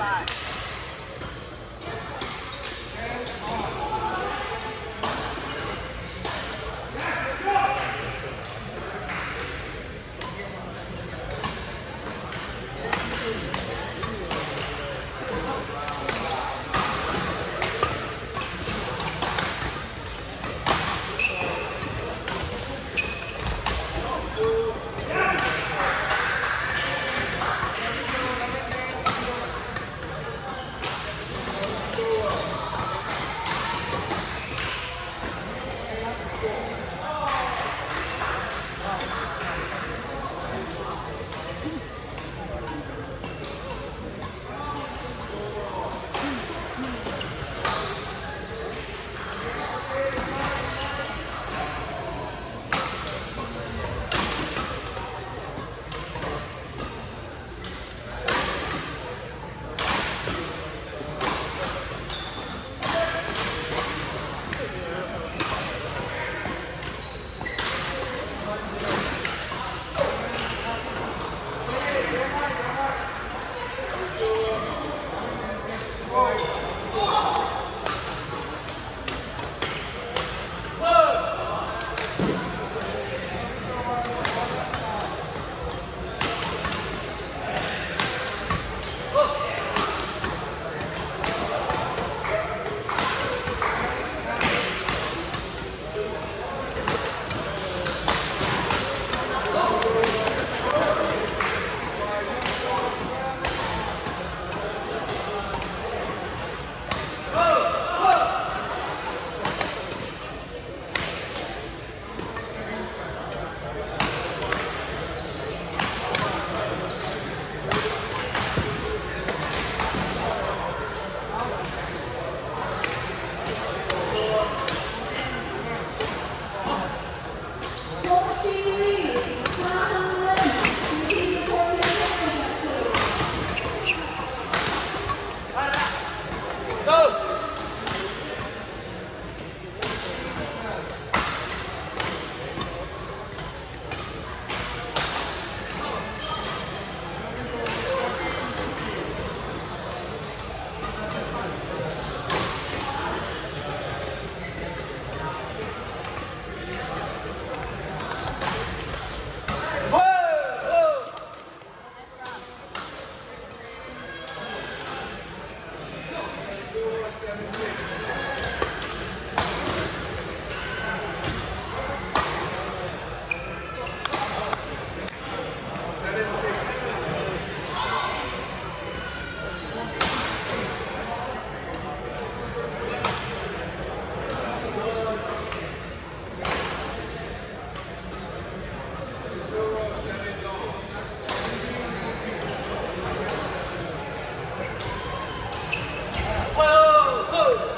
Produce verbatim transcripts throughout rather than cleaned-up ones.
Whoa! Whoa!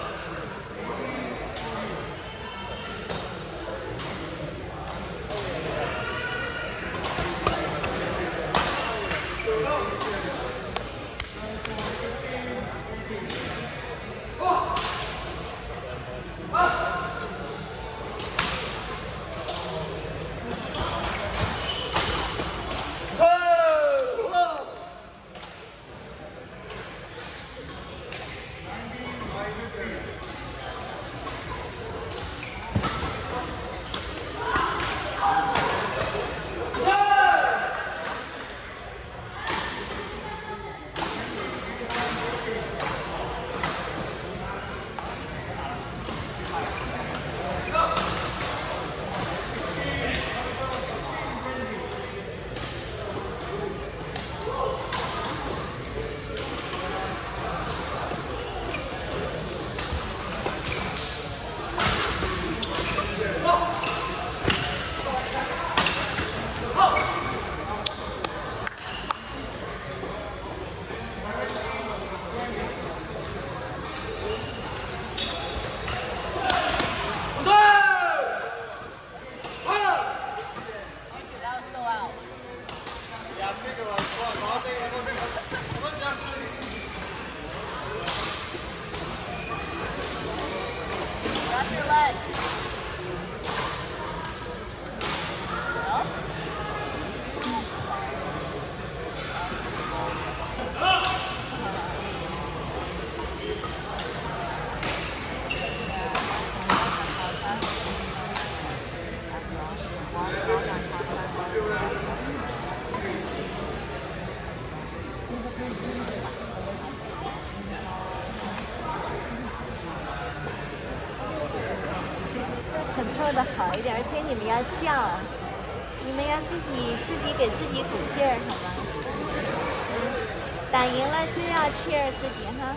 的好一点，而且你们要叫，你们要自己自己给自己鼓劲儿，好吗？嗯，打赢了就要 cheer 自己哈。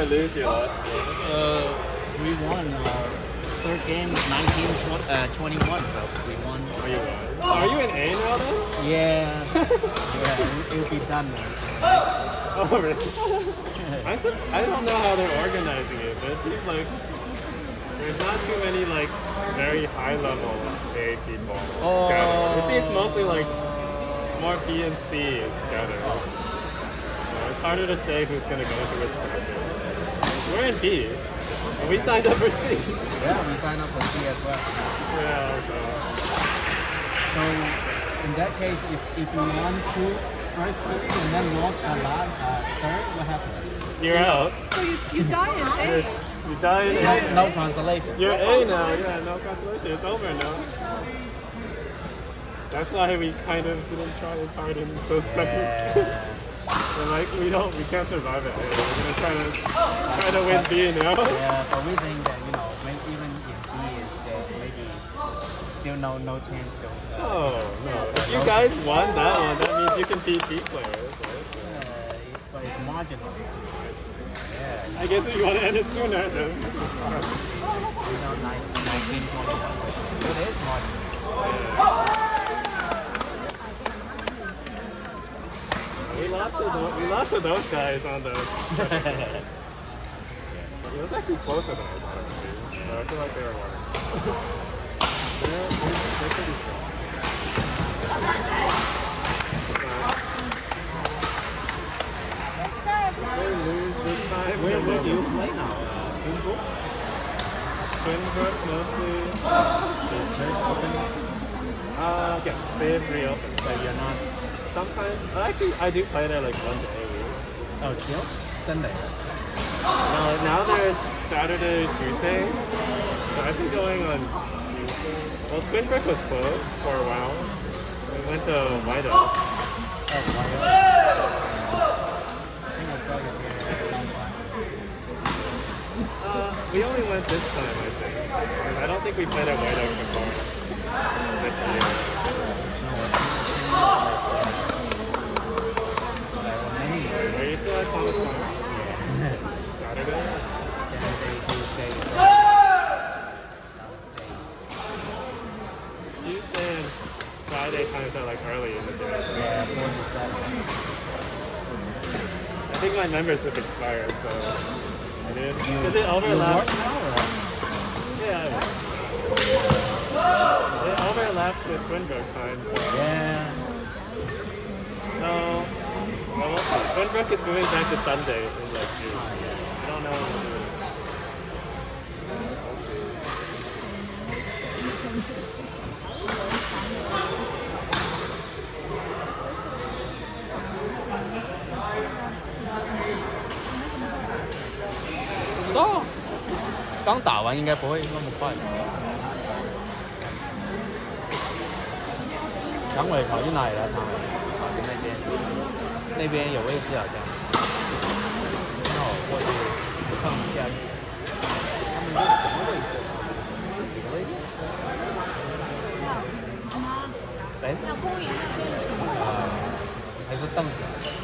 or lose your last game? Uh, we won our third game, nineteen twenty-one. So we won. Oh, you won. Oh, are you in A now then? Yeah. Yeah, it'll be done now. Oh, really? I, I don't know how they're organizing it, but it seems like there's not too many like very high level A people Oh. scattered. It seems mostly like more B and C scattered. So it's harder to say who's gonna go to which bracket. We're in B. And we signed up for C. Yeah, we signed up for C as well. Yeah, so. So in that case, if, if we won two first two and then lost a lot, uh, third, what happens? You're out. So you, you die in A. You die in No, A. no consolation. You're No A now, consolation. yeah, no consolation. It's over now. That's why we kind of didn't try as hard in the second. Yeah. We're like, we don't, we can't survive it. We're gonna try to try to win B now. Yeah, but we think that, you know, maybe even if B is there, maybe still no no chance to. Uh, Oh no! If you guys won that one, that means you can beat B players. Right? uh, it, but it's marginal. Yeah. I guess if you want to end it sooner, then. You know, nineteen twenty-one. It is marginal. We lost to those, we lost to those guys on the. It was actually closer than I thought it would be. So I feel like they were winning. they're, they're, they're pretty strong. If they lose this time, Where then where do they'll- you play now? Uh, Bingo? Twinbrook mostly. Is church open? Uh, yes, they've reopened. So you're not. Sometimes, well, actually, I do play there like one day a week. Oh, still Sunday. No, now there's Saturday, Tuesday. So I've been going on Tuesday. Well, Twinbrook was closed for a while. We went to White Oak. Oh, why? I think I saw you here a long time. Uh, we only went this time, I think. And I don't think we played at White Oak before this year. Are you still at Thomas Farm? Yeah. Saturday? Saturday, Tuesday. Tuesday and Friday times are like early in the day. Yeah, four to seven. I think my membership expired, so I didn't. You, Does it you overlap? work now or? Yeah. It overlaps with Twinbrook time. So. Yeah. No. Well, Twinbrook is moving back to Sunday in like June. I don't know. 不知道，刚打完应该不会那么快。常伟跑去哪里了？常伟跑去那边，那边有位置好像。那我过去看一下，他们是什么位置？几个位置？哎，啊，还是凳子？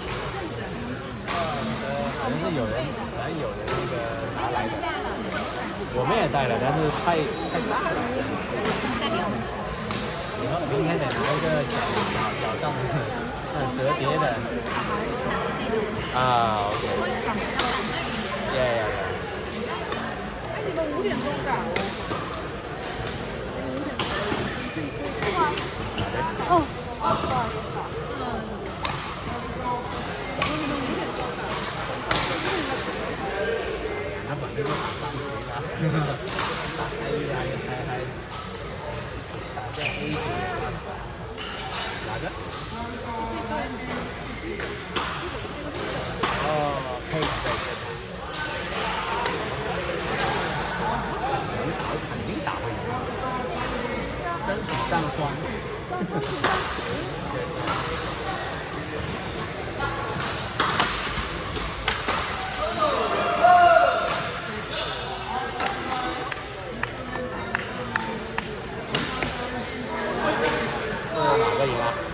好像是有人，好像有人那个拿来的。我们也带了，但是太太大了。以后明天得拿一个小小小凳子，嗯，折叠的。啊 ，OK。呀呀呀！ 哎，你们五点钟赶哦？哦，不好意思啊。嗯。你们五点钟赶。 他把这个打上去了，打开一还还还打在 A 组上，哪个？哦，可以可以可以。我肯定打不赢，身体上酸。哪个赢啊？